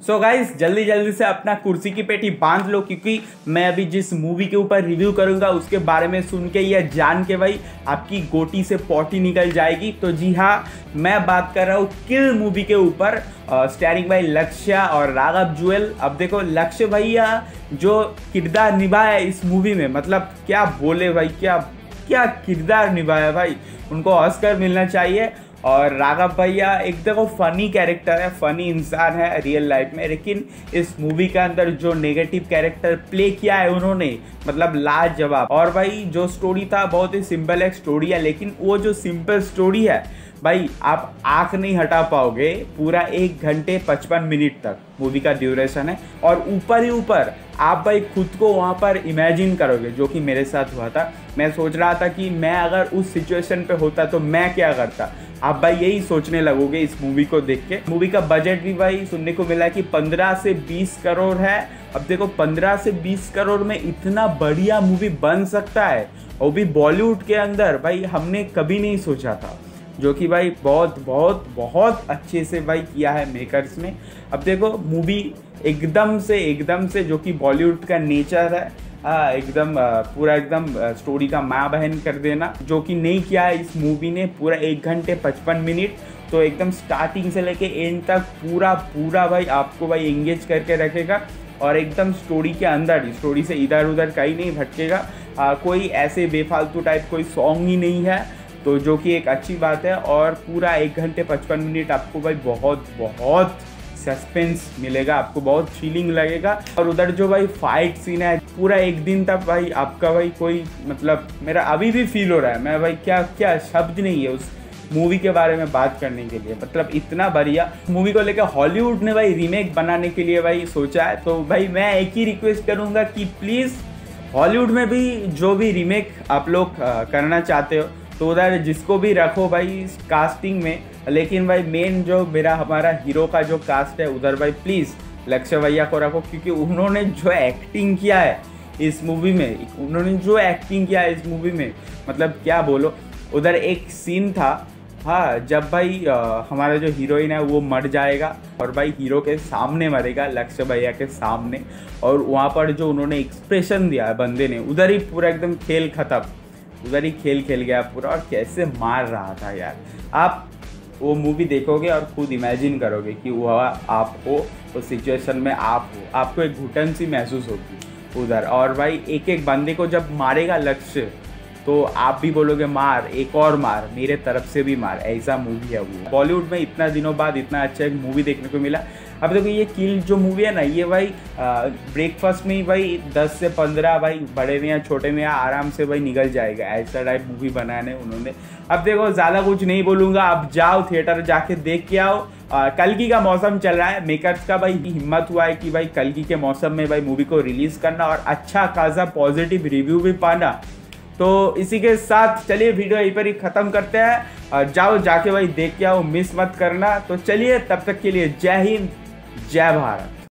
So guys जल्दी जल्दी से अपना कुर्सी की पेटी बांध लो, क्योंकि मैं अभी जिस मूवी के ऊपर रिव्यू करूंगा उसके बारे में सुन के या जान के भाई आपकी गोटी से पॉटी निकल जाएगी। तो जी हाँ, मैं बात कर रहा हूँ किल मूवी के ऊपर, स्टारिंग भाई लक्ष्य और राघव जुएल। अब देखो लक्ष्य भैया जो किरदार निभाया इस मूवी में, मतलब क्या बोले भाई, क्या क्या किरदार निभाया भाई, उनको ऑस्कर मिलना चाहिए। और राघव भैया एक देखो फनी कैरेक्टर है, फनी इंसान है रियल लाइफ में, लेकिन इस मूवी के अंदर जो नेगेटिव कैरेक्टर प्ले किया है उन्होंने, मतलब लाजवाब। और भाई जो स्टोरी था बहुत ही सिंपल एक स्टोरी है, लेकिन वो जो सिंपल स्टोरी है भाई आप आंख नहीं हटा पाओगे। पूरा 1 घंटे 55 मिनट तक मूवी का ड्यूरेशन है, और ऊपर ही ऊपर आप भाई खुद को वहाँ पर इमेजिन करोगे, जो कि मेरे साथ हुआ था। मैं सोच रहा था कि मैं अगर उस सिचुएशन पे होता तो मैं क्या करता। आप भाई यही सोचने लगोगे इस मूवी को देख के। मूवी का बजट भी भाई सुनने को मिला कि 15 से 20 करोड़ है। अब देखो 15 से 20 करोड़ में इतना बढ़िया मूवी बन सकता है, वो भी बॉलीवुड के अंदर, भाई हमने कभी नहीं सोचा था, जो कि भाई बहुत बहुत बहुत अच्छे से भाई किया है मेकर्स ने। अब देखो मूवी एकदम से जो कि बॉलीवुड का नेचर है, एकदम पूरा एकदम स्टोरी का माँ बहन कर देना, जो कि नहीं किया है इस मूवी ने। पूरा 1 घंटे 55 मिनट, तो एकदम स्टार्टिंग से लेके एंड तक पूरा भाई आपको भाई एंगेज करके रखेगा, और एकदम स्टोरी के अंदर, स्टोरी से इधर उधर कहीं नहीं भटकेगा। कोई ऐसे बेफालतू टाइप कोई सॉन्ग ही नहीं है, तो जो कि एक अच्छी बात है। और पूरा 1 घंटे 55 मिनट आपको भाई बहुत बहुत सस्पेंस मिलेगा, आपको बहुत फीलिंग लगेगा। और उधर जो भाई फाइट सीन है, पूरा 1 दिन तक भाई आपका भाई कोई, मतलब मेरा अभी भी फील हो रहा है, मैं भाई क्या शब्द नहीं है उस मूवी के बारे में बात करने के लिए। मतलब इतना बढ़िया मूवी को लेकर हॉलीवुड ने भाई रीमेक बनाने के लिए भाई सोचा है। तो भाई मैं एक ही रिक्वेस्ट करूँगा कि प्लीज़ हॉलीवुड में भी जो भी रीमेक आप लोग करना चाहते हो, तो उधर जिसको भी रखो भाई कास्टिंग में, लेकिन भाई मेन जो हमारा हीरो का जो कास्ट है उधर भाई प्लीज़ लक्ष्य भैया को रखो, क्योंकि उन्होंने जो एक्टिंग किया है इस मूवी में, मतलब क्या बोलो। उधर एक सीन था, हाँ, जब भाई हमारा जो हीरोइन है वो मर जाएगा, और भाई हीरो के सामने मरेगा, लक्ष्य भैया के सामने, और वहाँ पर जो उन्होंने एक्सप्रेशन दिया है बंदे ने, उधर ही पूरा एकदम खेल खत्म, उधर ही खेल गया पूरा। और कैसे मार रहा था यार, आप वो मूवी देखोगे और खुद इमेजिन करोगे कि वो आप हो उस सिचुएशन में, आप हो, आपको एक घुटन सी महसूस होगी उधर। और भाई एक एक बंदे को जब मारेगा लक्ष्य, तो आप भी बोलोगे मार, एक और मार, मेरे तरफ से भी मार, ऐसा मूवी है वो। बॉलीवुड में इतना दिनों बाद इतना अच्छा एक मूवी देखने को मिला। अब देखो ये किल जो मूवी है ना, ये भाई ब्रेकफास्ट में ही भाई 10 से 15 भाई बड़े में या छोटे में आराम से भाई निकल जाएगा, ऐसा टाइप मूवी बनाने उन्होंने। अब देखो ज़्यादा कुछ नहीं बोलूँगा, आप जाओ थिएटर जाके देख के आओ। कल्कि का मौसम चल रहा है, मेकर्स का भाई हिम्मत हुआ है कि भाई कल्कि के मौसम में भाई मूवी को रिलीज़ करना और अच्छा खासा पॉजिटिव रिव्यू भी पाना। तो इसी के साथ चलिए वीडियो यहीं पर ही ख़त्म करते हैं। जाओ जाके भाई देख के आओ, मिस मत करना। तो चलिए तब तक के लिए जय हिंद, जय भारत।